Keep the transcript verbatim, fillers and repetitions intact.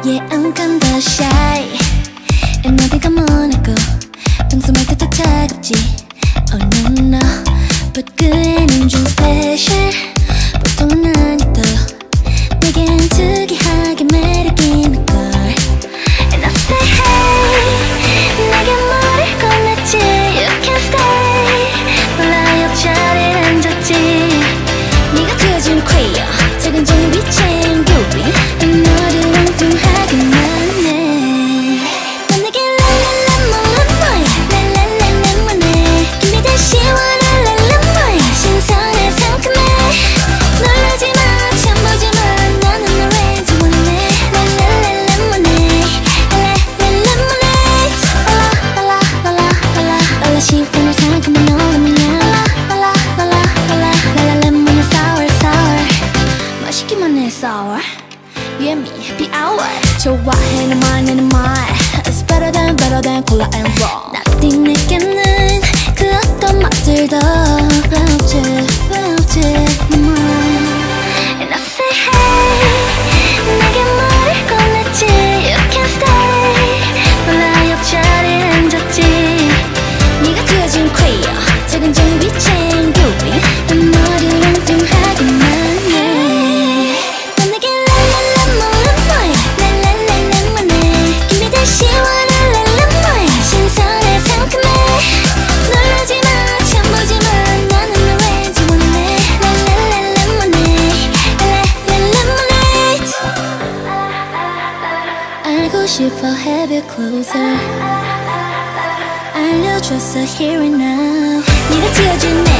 Yeah, I'm kinda shy And 어디가 뭐라고 평소말 듯 차갑지 Oh no no But 그 애는 좀 special 보통은 아니도 내겐 특이하게 매력 있는 걸 And I say hey 내게 말을 건넸지 You can stay 몰라 옆자리에 앉았지 네가 되어준 queer 작은 종이 위치엔 beauty And 너를 엉뚱하게만 해 넌 내게 랄랄라 뭐야 랄랄랄랄라네 준비된 시원한 랄랄라 신선해 상큼해 놀라지마 참 보지마 나는 널 왠지 원해 랄랄랄라모네 랄랄랄라모네 랄랄랄라랄라 시원한 상큼한 너라면야 랄랄랄라랄라랄라모네 sour sour 맛있기만 해 sour Yeah me happy hour 좋아해 너 말 내는 말 It's better than better than cola and rum Nothing 내게는 그 어떤 맛들도 왜 없지 왜 없지 내 말 And I say hey 내게 말을 건넸지 You can stay 몰라 옆자리에 앉았지 네가 되어준 queer 작은 종이 위치엔 beauty 난 너를 엉뚱하게만 해 넌 내게 랄랄라 뭐야 뭐야 랄랄랄라모네 준비된 시원한 랄랄라 신선해 상큼해 놀라지마 참 보지마 나는 널 왠지 원해 랄랄랄라모네 랄랄랄라모네 알고 싶어 have you closer 알려줬어 here and now 네가 지어준 내